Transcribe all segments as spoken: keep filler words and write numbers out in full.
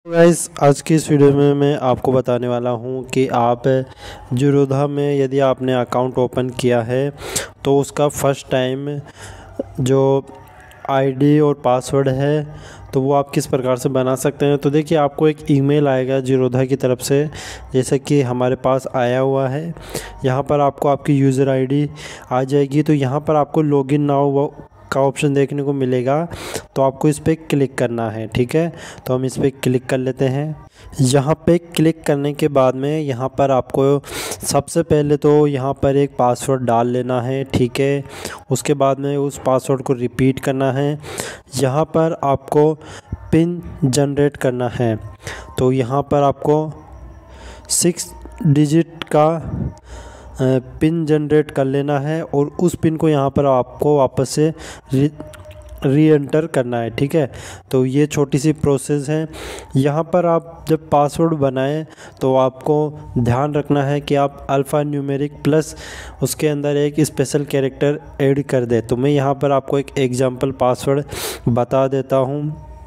Guys, आज की इस वीडियो में मैं आपको बताने वाला हूं कि आप ज़ीरोधा में यदि आपने अकाउंट ओपन किया है तो उसका फ़र्स्ट टाइम जो आईडी और पासवर्ड है तो वो आप किस प्रकार से बना सकते हैं। तो देखिए, आपको एक ईमेल आएगा ज़ीरोधा की तरफ से, जैसे कि हमारे पास आया हुआ है। यहाँ पर आपको आपकी यूज़र आईडी आ जाएगी। तो यहाँ पर आपको लॉगिन नाउ का ऑप्शन देखने को मिलेगा, तो आपको इस पर क्लिक करना है। ठीक है, तो हम इस पर क्लिक कर लेते हैं। यहाँ पे क्लिक करने के बाद में यहाँ पर आपको सबसे पहले तो यहाँ पर एक पासवर्ड डाल लेना है। ठीक है, उसके बाद में उस पासवर्ड को रिपीट करना है। यहाँ पर आपको पिन जनरेट करना है, तो यहाँ पर आपको सिक्स डिजिट का पिन जनरेट कर लेना है और उस पिन को यहाँ पर आपको वापस से री री एंटर करना है। ठीक है, तो ये छोटी सी प्रोसेस है। यहाँ पर आप जब पासवर्ड बनाएं तो आपको ध्यान रखना है कि आप अल्फ़ा न्यूमेरिक प्लस उसके अंदर एक स्पेशल कैरेक्टर ऐड कर दें। तो मैं यहाँ पर आपको एक एग्जांपल पासवर्ड बता देता हूँ।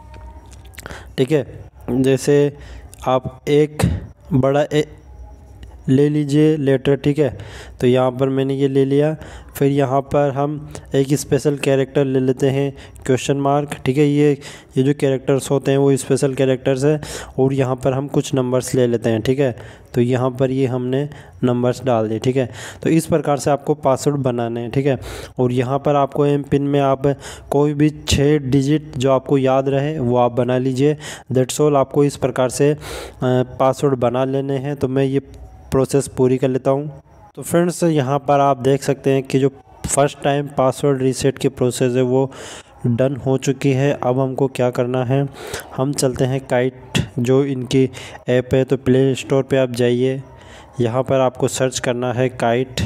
ठीक है, जैसे आप एक बड़ा ए, ले लीजिए लेटर। ठीक है, तो यहाँ पर मैंने ये ले लिया। फिर यहाँ पर हम एक स्पेशल कैरेक्टर ले लेते हैं, क्वेश्चन मार्क। ठीक है, ये ये जो कैरेक्टर्स होते हैं वो स्पेशल कैरेक्टर्स है। और यहाँ पर हम कुछ नंबर्स ले लेते हैं। ठीक है, तो यहाँ पर ये हमने नंबर्स डाल दिए। ठीक है, तो इस प्रकार से आपको पासवर्ड बनाने हैं। ठीक है, और यहाँ पर आपको एम पिन में आप कोई भी छः डिजिट जो आपको याद रहे वो आप बना लीजिए। दैट्स ऑल, आपको इस प्रकार से पासवर्ड बना लेने हैं। तो मैं ये प्रोसेस पूरी कर लेता हूँ। तो फ्रेंड्स, यहाँ पर आप देख सकते हैं कि जो फर्स्ट टाइम पासवर्ड रीसेट की प्रोसेस है वो डन हो चुकी है। अब हमको क्या करना है, हम चलते हैं काइट जो इनकी ऐप है। तो प्ले स्टोर पे आप जाइए, यहाँ पर आपको सर्च करना है काइट।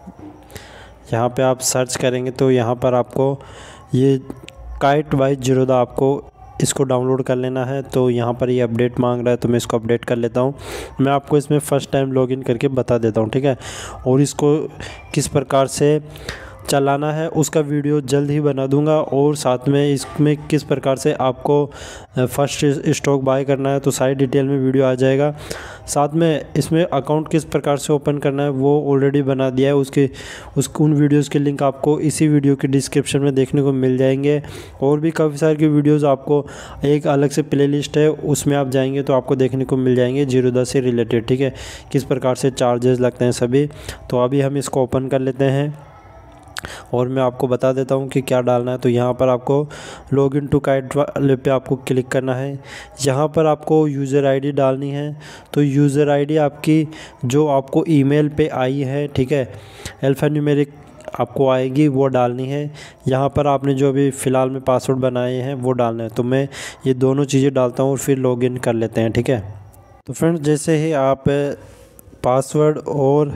यहाँ पे आप सर्च करेंगे तो यहाँ पर आपको ये काइट बाय ज़ीरोधा आपको इसको डाउनलोड कर लेना है। तो यहाँ पर ये अपडेट मांग रहा है, तो मैं इसको अपडेट कर लेता हूँ। मैं आपको इसमें फ़र्स्ट टाइम लॉगिन करके बता देता हूँ। ठीक है, और इसको किस प्रकार से चलाना है उसका वीडियो जल्द ही बना दूंगा, और साथ में इसमें किस प्रकार से आपको फर्स्ट स्टॉक बाय करना है तो सारी डिटेल में वीडियो आ जाएगा। साथ में इसमें अकाउंट किस प्रकार से ओपन करना है वो ऑलरेडी बना दिया है। उसके उस उन वीडियोस के लिंक आपको इसी वीडियो के डिस्क्रिप्शन में देखने को मिल जाएंगे। और भी काफ़ी सारे की वीडियोस आपको एक अलग से प्लेलिस्ट है, उसमें आप जाएंगे तो आपको देखने को मिल जाएंगे ज़ीरोधा से रिलेटेड। ठीक है, किस प्रकार से चार्जेस लगते हैं सभी। तो अभी हम इसको ओपन कर लेते हैं और मैं आपको बता देता हूं कि क्या डालना है। तो यहाँ पर आपको लॉग इन टू काइट वाले पे आपको क्लिक करना है। यहाँ पर आपको यूज़र आईडी डालनी है। तो यूज़र आईडी आपकी जो आपको ईमेल पे आई है, ठीक है, अल्फ़ा न्यूमेरिक आपको आएगी, वो डालनी है। यहाँ पर आपने जो अभी फ़िलहाल में पासवर्ड बनाए हैं वो डालना है। तो मैं ये दोनों चीज़ें डालता हूँ और फिर लॉग इन कर लेते हैं। ठीक है, तो फ्रेंड्स, जैसे ही आप पासवर्ड और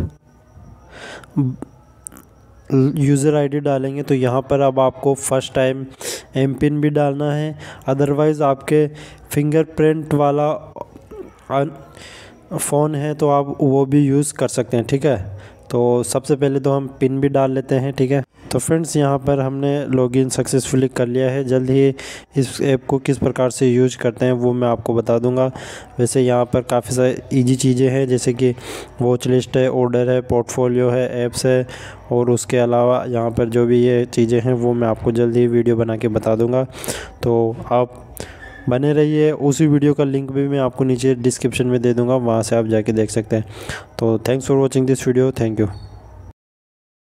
यूज़र आईडी डालेंगे तो यहाँ पर अब आपको फ़र्स्ट टाइम एम पिन भी डालना है। अदरवाइज़ आपके फिंगरप्रिंट वाला फ़ोन है तो आप वो भी यूज़ कर सकते हैं। ठीक है, तो सबसे पहले तो हम पिन भी डाल लेते हैं। ठीक है, तो फ्रेंड्स, यहाँ पर हमने लॉगिन सक्सेसफुली कर लिया है। जल्द ही इस ऐप को किस प्रकार से यूज करते हैं वो मैं आपको बता दूंगा। वैसे यहाँ पर काफ़ी सारी इजी चीज़ें हैं, जैसे कि वॉच लिस्ट है, ऑर्डर है, पोर्टफोलियो है, ऐप्स है, और उसके अलावा यहाँ पर जो भी ये चीज़ें हैं वो मैं आपको जल्द ही वीडियो बना के बता दूँगा। तो आप बने रहिए। उसी वीडियो का लिंक भी मैं आपको नीचे डिस्क्रिप्शन में दे दूँगा, वहाँ से आप जाके देख सकते हैं। तो thanks for watching this video. Thank you.